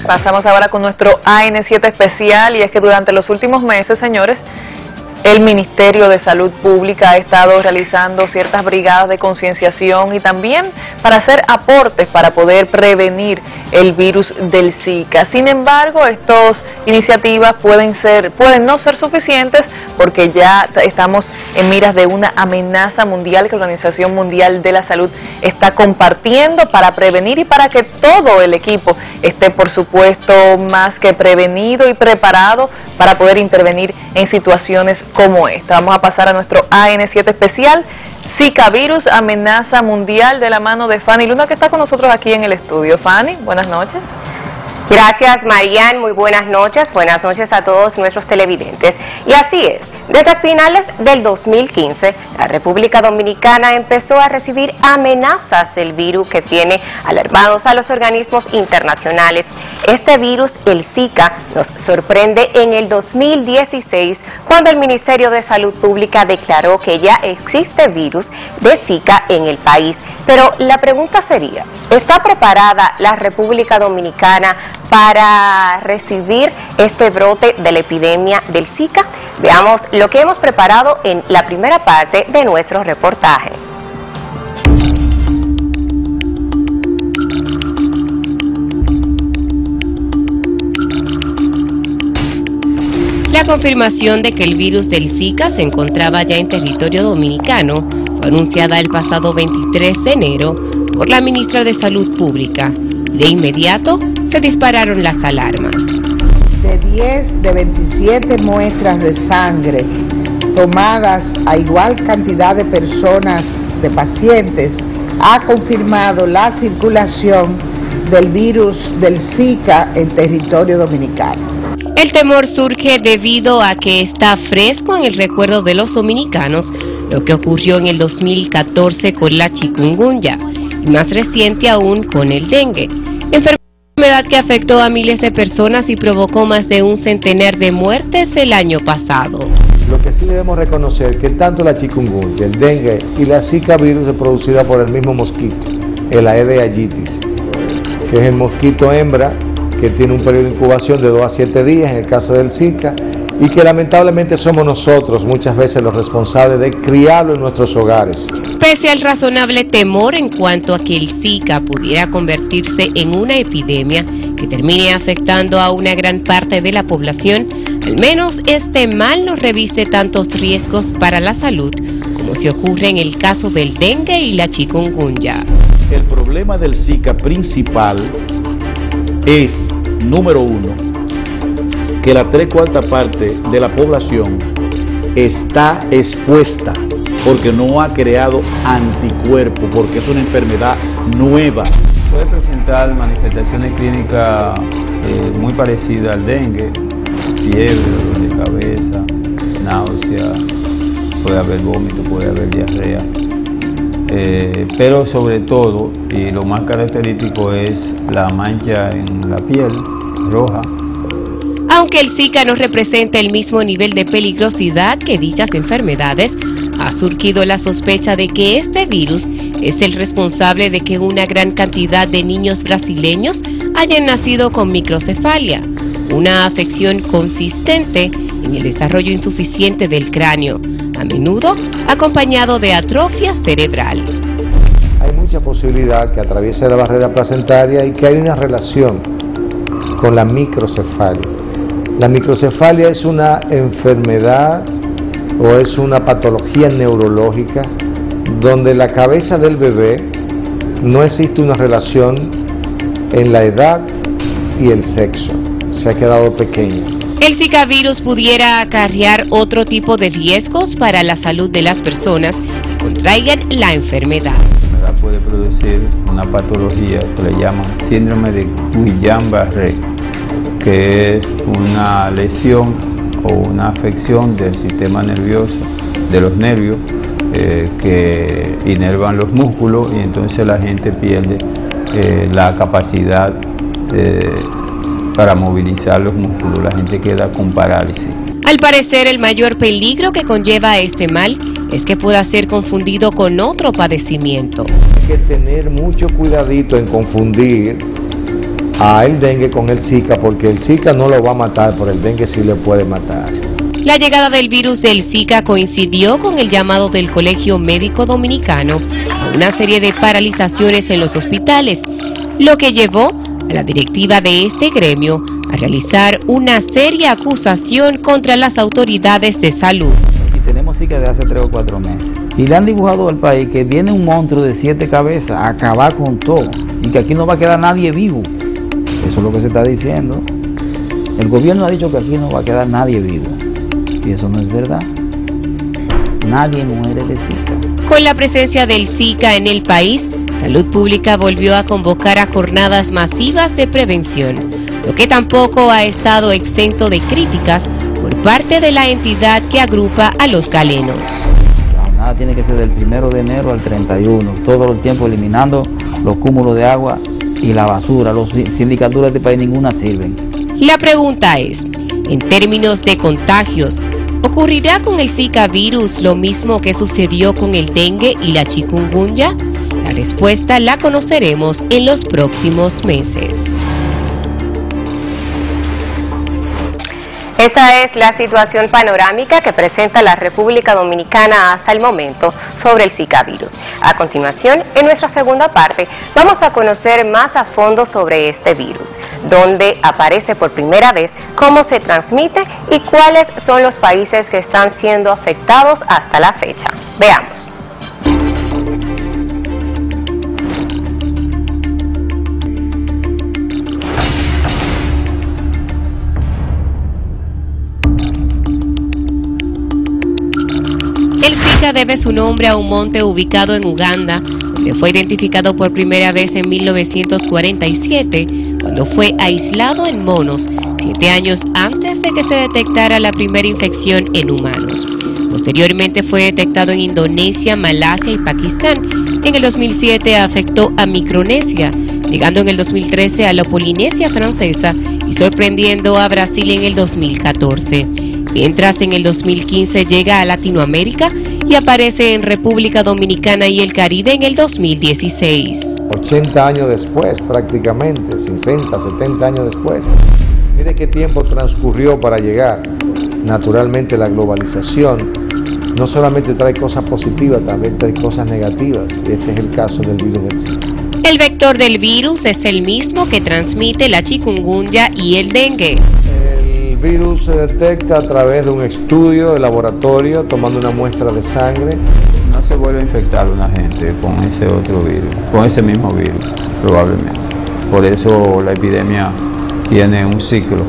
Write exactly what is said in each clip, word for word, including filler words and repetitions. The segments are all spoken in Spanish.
Pasamos ahora con nuestro A N siete especial, y es que durante los últimos meses, señores, el Ministerio de Salud Pública ha estado realizando ciertas brigadas de concienciación y también para hacer aportes para poder prevenir el virus del Zika. Sin embargo, estas iniciativas pueden ser, pueden no ser suficientes porque ya estamos en miras de una amenaza mundial que la Organización Mundial de la Salud está compartiendo para prevenir y para que todo el equipo esté, por supuesto, más que prevenido y preparado para poder intervenir en situaciones como esta. Vamos a pasar a nuestro A N siete especial, Zika virus, amenaza mundial, de la mano de Fanny Luna, que está con nosotros aquí en el estudio. Fanny, buenas noches. Gracias, Marian, muy buenas noches, buenas noches a todos nuestros televidentes. Y así es, desde finales del dos mil quince, la República Dominicana empezó a recibir amenazas del virus que tiene alarmados a los organismos internacionales. Este virus, el Zika, nos sorprende en el dos mil dieciséis, cuando el Ministerio de Salud Pública declaró que ya existe virus de Zika en el país. Pero la pregunta sería, ¿está preparada la República Dominicana para recibir este brote de la epidemia del Zika? Veamos lo que hemos preparado en la primera parte de nuestro reportaje. La confirmación de que el virus del Zika se encontraba ya en territorio dominicano fue anunciada el pasado veintitrés de enero por la ministra de Salud Pública. De inmediato se dispararon las alarmas. De diez de veintisiete muestras de sangre tomadas a igual cantidad de personas, de pacientes, ha confirmado la circulación del virus del Zika en territorio dominicano. El temor surge debido a que está fresco en el recuerdo de los dominicanos lo que ocurrió en el dos mil catorce con la chikungunya y más reciente aún con el dengue, enfermedad que afectó a miles de personas y provocó más de un centenar de muertes el año pasado. Lo que sí debemos reconocer que tanto la chikungunya, el dengue y la Zika virus es producida por el mismo mosquito, el Aedes aegypti, que es el mosquito hembra que tiene un periodo de incubación de dos a siete días en el caso del Zika, y que lamentablemente somos nosotros muchas veces los responsables de criarlo en nuestros hogares. Pese al razonable temor en cuanto a que el Zika pudiera convertirse en una epidemia que termine afectando a una gran parte de la población, al menos este mal no reviste tantos riesgos para la salud como si ocurre en el caso del dengue y la chikungunya. El problema del Zika principal es, número uno, que la tres cuartas parte de la población está expuesta porque no ha creado anticuerpos, porque es una enfermedad nueva. Puede presentar manifestaciones clínicas eh, muy parecidas al dengue, fiebre, dolor de cabeza, náusea, puede haber vómito, puede haber diarrea. Eh, pero sobre todo, y lo más característico es la mancha en la piel roja. Aunque el Zika no representa el mismo nivel de peligrosidad que dichas enfermedades, ha surgido la sospecha de que este virus es el responsable de que una gran cantidad de niños brasileños hayan nacido con microcefalia, una afección consistente en el desarrollo insuficiente del cráneo, a menudo acompañado de atrofia cerebral. Hay mucha posibilidad que atraviese la barrera placentaria y que hay una relación con la microcefalia. La microcefalia es una enfermedad o es una patología neurológica donde la cabeza del bebé no existe una relación en la edad y el sexo, se ha quedado pequeña. El Zika virus pudiera acarrear otro tipo de riesgos para la salud de las personas que contraigan la enfermedad. La enfermedad puede producir una patología que le llaman síndrome de Guillain-Barré, que es una lesión o una afección del sistema nervioso, de los nervios, eh, que inervan los músculos y entonces la gente pierde eh, la capacidad eh, para movilizar los músculos, la gente queda con parálisis. Al parecer, el mayor peligro que conlleva este mal es que pueda ser confundido con otro padecimiento. Hay que tener mucho cuidadito en confundir a el dengue con el Zika, porque el Zika no lo va a matar, pero el dengue sí le puede matar. La llegada del virus del Zika coincidió con el llamado del Colegio Médico Dominicano a una serie de paralizaciones en los hospitales, lo que llevó a la directiva de este gremio a realizar una seria acusación contra las autoridades de salud. Y tenemos Zika de hace tres o cuatro meses. Y le han dibujado al país que viene un monstruo de siete cabezas a acabar con todo y que aquí no va a quedar nadie vivo. Eso es lo que se está diciendo. El gobierno ha dicho que aquí no va a quedar nadie vivo. Y eso no es verdad. Nadie muere de Zika. Con la presencia del Zika en el país, Salud Pública volvió a convocar a jornadas masivas de prevención, lo que tampoco ha estado exento de críticas por parte de la entidad que agrupa a los galenos. La jornada tiene que ser del primero de enero al treinta y uno, todo el tiempo eliminando los cúmulos de agua y la basura. Las sindicaturas de este país ninguna sirven. La pregunta es, en términos de contagios, ¿ocurrirá con el Zika virus lo mismo que sucedió con el dengue y la chikungunya? La respuesta la conoceremos en los próximos meses. Esta es la situación panorámica que presenta la República Dominicana hasta el momento sobre el Zika virus. A continuación, en nuestra segunda parte, vamos a conocer más a fondo sobre este virus, dónde aparece por primera vez, cómo se transmite y cuáles son los países que están siendo afectados hasta la fecha. Veamos. El Zika debe su nombre a un monte ubicado en Uganda, donde fue identificado por primera vez en mil novecientos cuarenta y siete, cuando fue aislado en monos, siete años antes de que se detectara la primera infección en humanos. Posteriormente fue detectado en Indonesia, Malasia y Pakistán. En el dos mil siete afectó a Micronesia, llegando en el dos mil trece a la Polinesia francesa y sorprendiendo a Brasil en el dos mil catorce. Mientras en el dos mil quince llega a Latinoamérica y aparece en República Dominicana y el Caribe en el dos mil dieciséis. ochenta años después prácticamente, sesenta, setenta años después. Mire qué tiempo transcurrió para llegar. Naturalmente la globalización no solamente trae cosas positivas, también trae cosas negativas. Y este es el caso del virus del Zika. El vector del virus es el mismo que transmite la chikungunya y el dengue. El virus se detecta a través de un estudio de laboratorio, tomando una muestra de sangre. No se vuelve a infectar una gente con ese otro virus, con ese mismo virus, probablemente. Por eso la epidemia tiene un ciclo,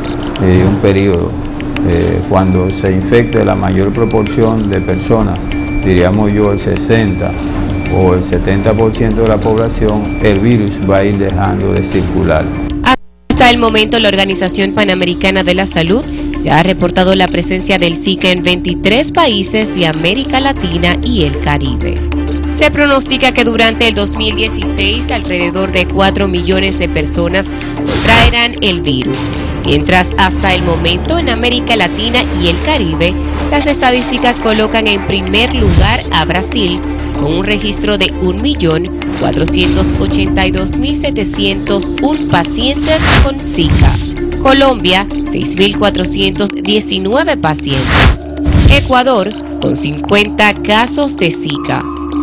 eh, un periodo. Eh, cuando se infecte la mayor proporción de personas, diríamos yo el sesenta o el setenta por ciento de la población, el virus va a ir dejando de circular. Hasta el momento, la Organización Panamericana de la Salud ya ha reportado la presencia del Zika en veintitrés países de América Latina y el Caribe. Se pronostica que durante el dos mil dieciséis alrededor de cuatro millones de personas contraerán el virus, mientras hasta el momento en América Latina y el Caribe las estadísticas colocan en primer lugar a Brasil con un registro de un millón cuatrocientos ochenta y dos mil setecientos uno pacientes con Zika, Colombia seis mil cuatrocientos diecinueve pacientes, Ecuador con cincuenta casos de Zika,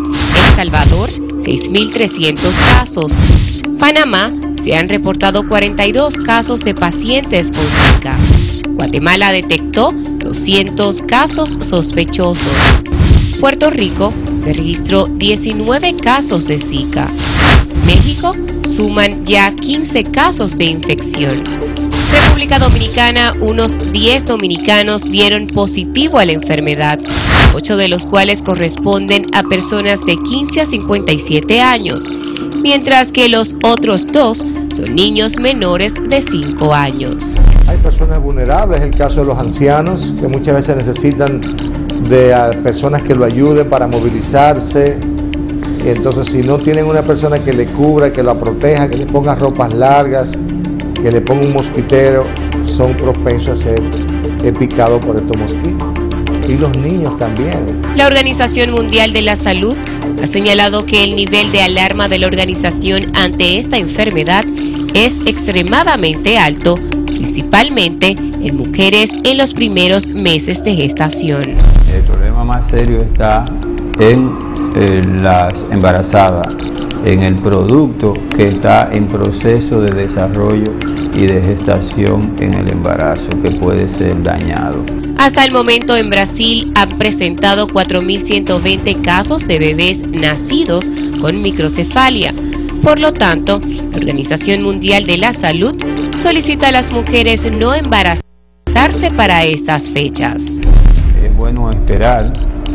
El Salvador seis mil trescientos casos, Panamá se han reportado cuarenta y dos casos de pacientes con Zika, Guatemala detectó doscientos casos sospechosos, Puerto Rico se registró diecinueve casos de Zika, México suman ya quince casos de infección. República Dominicana, unos diez dominicanos dieron positivo a la enfermedad, ocho de los cuales corresponden a personas de quince a cincuenta y siete años, mientras que los otros dos son niños menores de cinco años. Hay personas vulnerables, el caso de los ancianos, que muchas veces necesitan de a, personas que lo ayuden para movilizarse. Y entonces si no tienen una persona que le cubra, que la proteja, que le ponga ropas largas, que le ponga un mosquitero, son propensos a ser picados por estos mosquitos. Y los niños también. La Organización Mundial de la Salud ha señalado que el nivel de alarma de la organización ante esta enfermedad es extremadamente alto, principalmente en mujeres en los primeros meses de gestación. El problema más serio está en eh, las embarazadas, en el producto que está en proceso de desarrollo y de gestación en el embarazo, que puede ser dañado. Hasta el momento en Brasil han presentado cuatro mil ciento veinte casos de bebés nacidos con microcefalia. Por lo tanto, la Organización Mundial de la Salud solicita a las mujeres no embarazarse para estas fechas. Es bueno esperar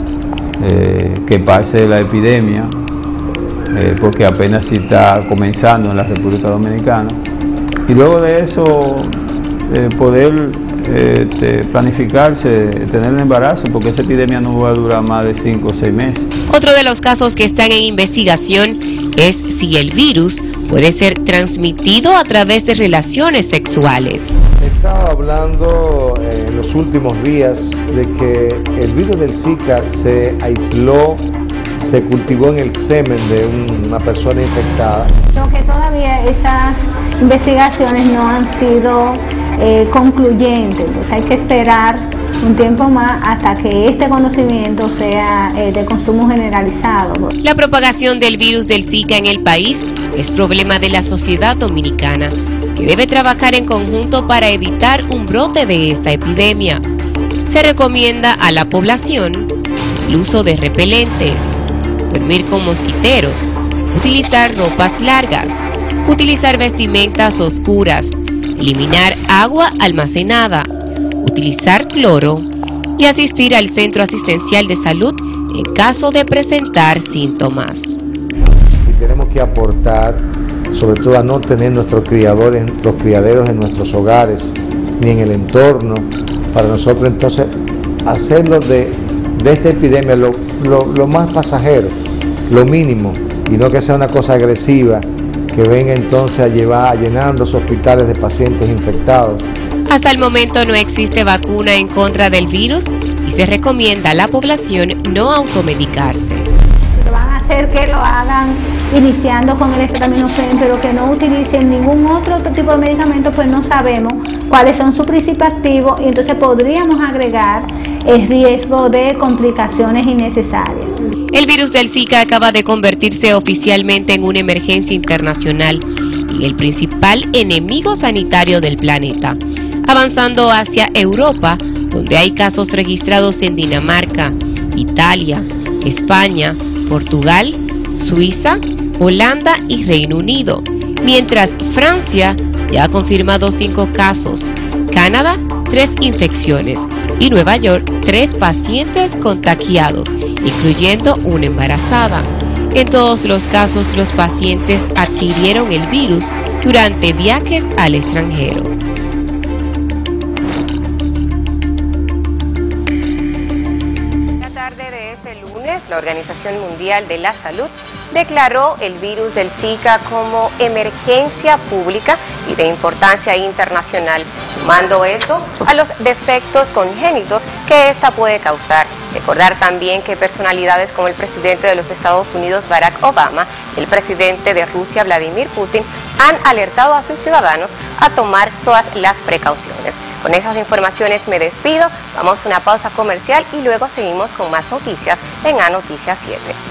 eh, que pase la epidemia, eh, porque apenas si está comenzando en la República Dominicana, y luego de eso eh, poder eh, te, planificarse, tener el embarazo, porque esa epidemia no va a durar más de cinco o seis meses. Otro de los casos que están en investigación es si el virus puede ser transmitido a través de relaciones sexuales. Estaba hablando eh, en los últimos días de que el virus del Zika se aisló, se cultivó en el semen de un, una persona infectada. Lo que todavía esas investigaciones no han sido eh, concluyentes, entonces hay que esperar un tiempo más hasta que este conocimiento sea eh, de consumo generalizado. La propagación del virus del Zika en el país es problema de la sociedad dominicana, que debe trabajar en conjunto para evitar un brote de esta epidemia. Se recomienda a la población el uso de repelentes, dormir con mosquiteros, utilizar ropas largas, utilizar vestimentas oscuras, eliminar agua almacenada, utilizar cloro y asistir al centro asistencial de salud en caso de presentar síntomas. Y tenemos que aportar, sobre todo a no tener nuestros criadores, los criaderos en nuestros hogares, ni en el entorno, para nosotros entonces hacerlo de, de esta epidemia lo, lo, lo más pasajero, lo mínimo, y no que sea una cosa agresiva, que venga entonces a llevar, llenando los hospitales de pacientes infectados. Hasta el momento no existe vacuna en contra del virus y se recomienda a la población no automedicarse. Pero van a hacer que lo hagan iniciando con el acetaminofén, pero que no utilicen ningún otro tipo de medicamento, pues no sabemos cuáles son sus principios activos y entonces podríamos agregar el riesgo de complicaciones innecesarias. El virus del Zika acaba de convertirse oficialmente en una emergencia internacional y el principal enemigo sanitario del planeta, avanzando hacia Europa, donde hay casos registrados en Dinamarca, Italia, España, Portugal, Suiza, Holanda y Reino Unido, mientras Francia ya ha confirmado cinco casos, Canadá tres infecciones y Nueva York tres pacientes contagiados, incluyendo una embarazada. En todos los casos los pacientes adquirieron el virus durante viajes al extranjero. La tarde de este lunes, la Organización Mundial de la Salud declaró el virus del Zika como emergencia pública y de importancia internacional, sumando eso a los defectos congénitos que esta puede causar. Recordar también que personalidades como el presidente de los Estados Unidos, Barack Obama, y el presidente de Rusia, Vladimir Putin, han alertado a sus ciudadanos a tomar todas las precauciones. Con esas informaciones me despido, vamos a una pausa comercial y luego seguimos con más noticias en A Noticias siete.